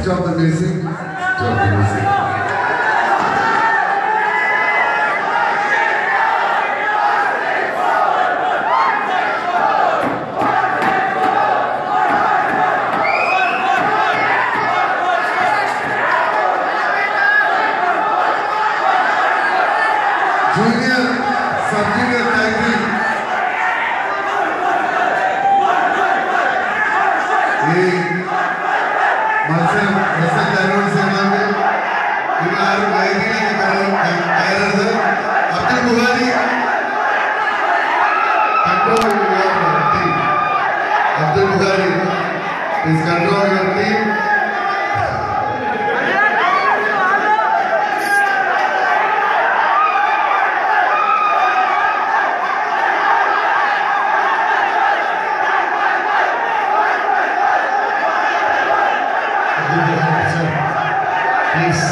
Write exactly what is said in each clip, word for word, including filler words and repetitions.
stop the music. Stop the music. Junior, sub-junior tag. മത്സരം present announce ചെയ്യുന്നുണ്ട്. നിങ്ങൾ ആരും വൈകിലേക്ക് കയറരുത്. Abdul Buhari control your team. Abdul Bukhari is control your team. Please.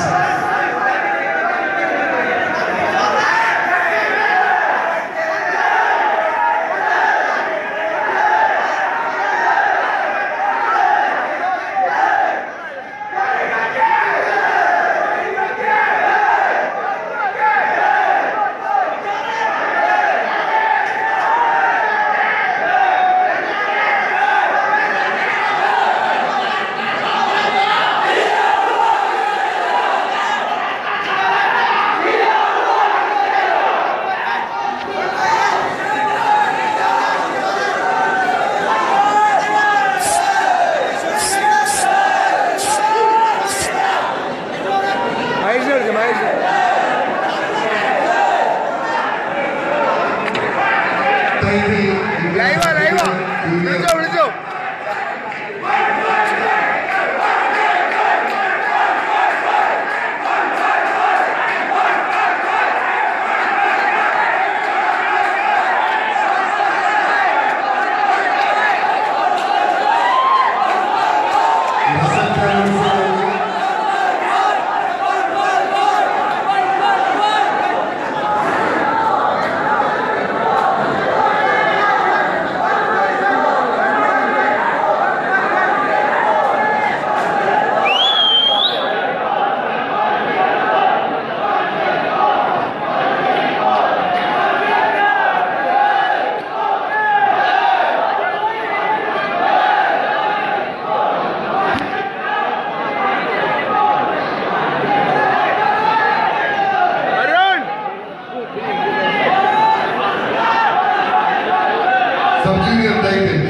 Sub-junior title,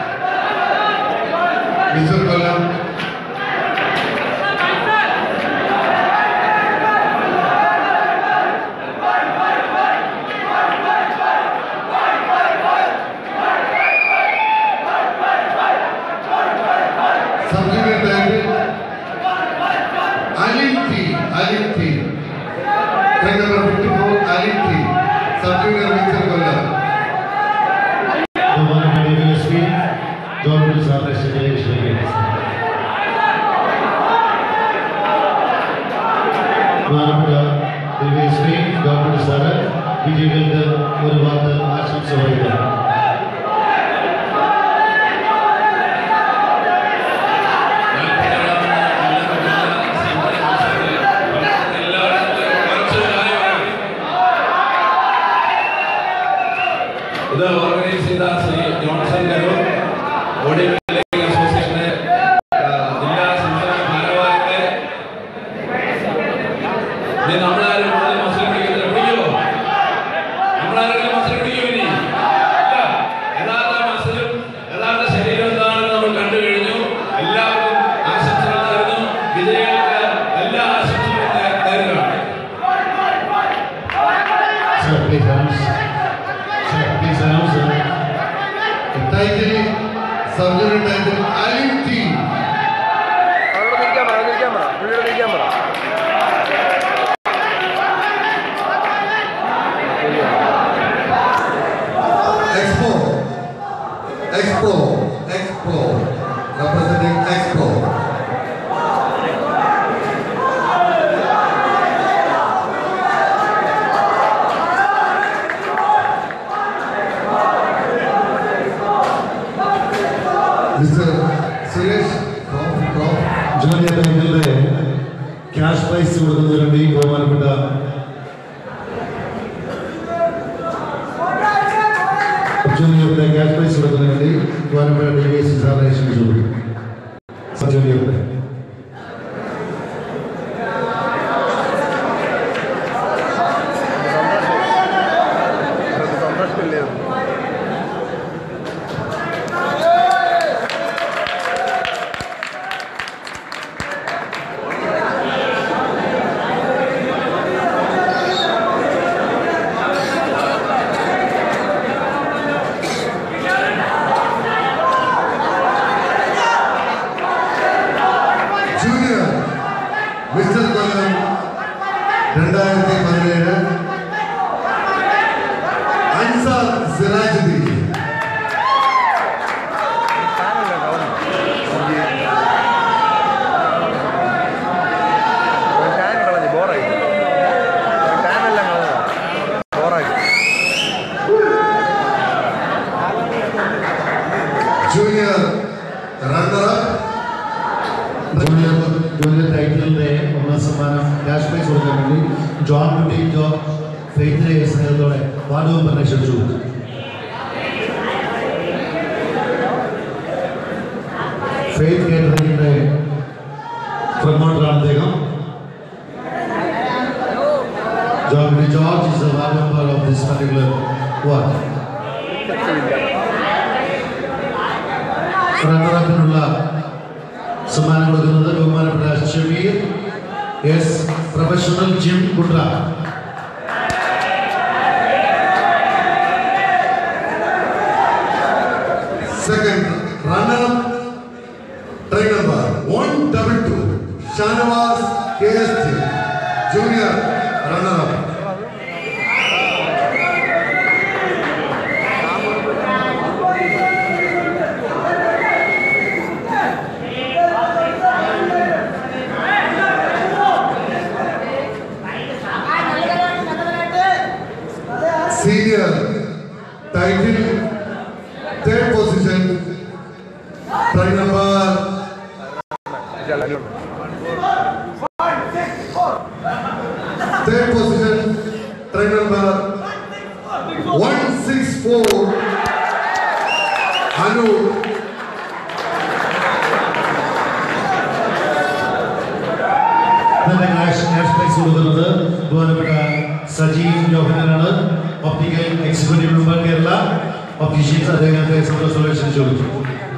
Mister Kollam. Sub-junior title, Alinti, Alinti. Track number fifty-four, Alinti. Sub-junior Mister Kollam. Government is our resident. Manapura, the way screen, Government is our video the Urvata Asham Savita. The organization is Johnson Garo. What is the association? Dilla Samsung Bharavate. Then Amra is one of the Muslim video. Amra is a Muslim video. Another Muslim, another Shariah Dan, our country, Allah, Asatran, Vijay, Allah, Asatran. Sir, please announce. Sir, please announce. The title. Sub-junior title, Alinti. Arun, the camera, the camera, the camera. Expo, Expo, Expo, representing Expo. Mister Suresh, Prof, Prof. Junior ടൈറ്റിലിന്റെ cash prize കൊടുക്കുന്നതിന് വേണ്ടി ബഹുമാനപ്പെട്ട ജൂനിയറിന്റെ cash prize കൊടുക്കുന്നതിന് വേണ്ടി ബഹുമാനപ്പെട്ട D V S സാറിനെ ക്ഷണിച്ചു. ജൂനിയറിന്റെ mister Kollam രണ്ടായിരത്തി പതിനേഴ് Ansar Sirajuddin. Junior runner up junior junior ടൈറ്റിലിന്റെ ഒന്നാം സമ്മാനം ക്യാഷ് പ്രൈസ് കൊടുക്കാൻ വേണ്ടി ജോൺ കുട്ടി ജോ ഫെയ്ത്തിലെ സ്നേഹത്തോടെ വാർഡ് മെമ്പറിനെ ക്ഷണിച്ചു. ഫെയ്ത്ത് കേറ്ററിംഗിന്റെ പ്രൊമോട്ടറാണ് അദ്ദേഹം. John Kutty George is the ward member of this particular ward. റണ്ണറപ്പിനുള്ള സമ്മാനം കൊടുക്കുന്നത് ബഹുമാനപ്പെട്ട ഷമീർ എസ് പ്രൊഫഷണൽ ജിം കുട്ര. Second runner up train number one double two Shanavas K S T junior runner up. Senior title third position try number third position try number one six four Arun. Then national prize കൊടുക്കുന്നത് ബഹുമാനപ്പെട്ട സജീവ് ജോഹനാണ്. Optical executive member Kerala opticians അദ്ദേഹത്തെ solution ചോദിച്ചു.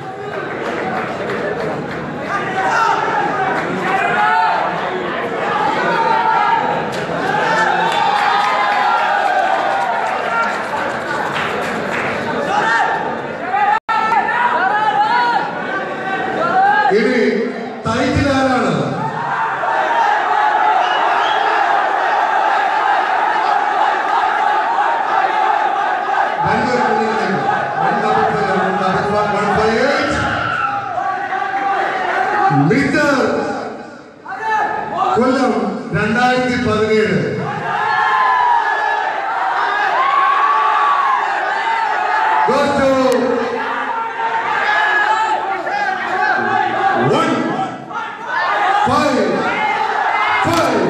ഇനി title ആരാണ്? Mister Kollam രണ്ടായിരത്തി പതിനേഴ് one five five.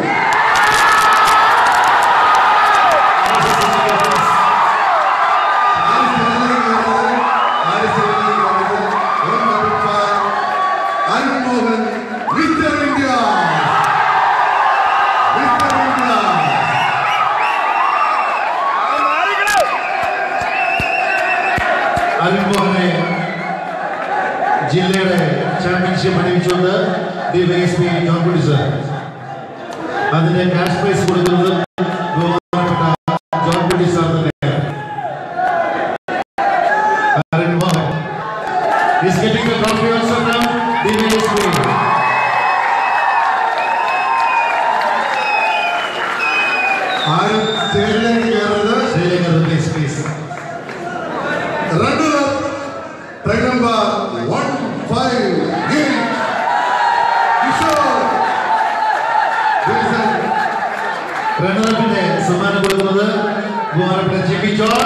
Arun mohan Mister India. Mister India. Arun mohane ജില്ലയുടെ ചാമ്പ്യൻഷിപ്പ് അണിയിച്ചുകൊണ്ട് D Y S P John Kutty sir. അതിന്റെ ക്യാഷ് പ്രൈസ് കൊടുക്കുന്നത് ബഹുമാനപ്പെട്ട ജോൺ കുട്ടി സാർ തന്നെയാണ്. Arun mohan is getting the trophy also from D V S P. Arun സ്റ്റേജിലേക്ക് കയറുന്നത് സ്റ്റേജിലേക്ക് കയറുന്നത് please please. Runner up train number one five eight Kishore. റണ്ണറപ്പിന്റെ സമ്മാനം കൊടുക്കുന്നത് ബഹുമാനപ്പെട്ട Jimmy John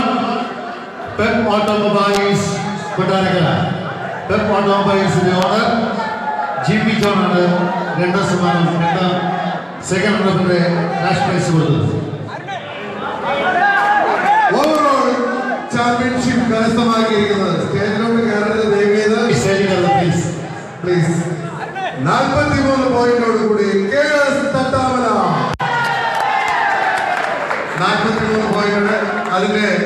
Pep automobiles Kottarakkara. Pep ഓട്ടോമൊബൈൽസിന്റെ ഓണർ ജി പി ജോണാണ് രണ്ടാം സമ്മാനം രണ്ടാം സെക്കൻഡ് റണ്ണപ്പിന്റെ ക്യാഷ് പ്രൈസ് കൊടുത്തത്. ഓവറോൾ ചാമ്പ്യൻഷിപ്പ് കരസ്ഥമാക്കിയിരിക്കുന്നത് സ്റ്റേജിലോട്ട് കയറുന്നത് പ്ലീസ് പ്ലീസ് നാൽപ്പത്തി മൂന്ന് പോയിന്റോട് കൂടി കെ എസ് തട്ടാമല നാൽപ്പത്തി മൂന്ന് പോയിന്റ് അതിന്റെ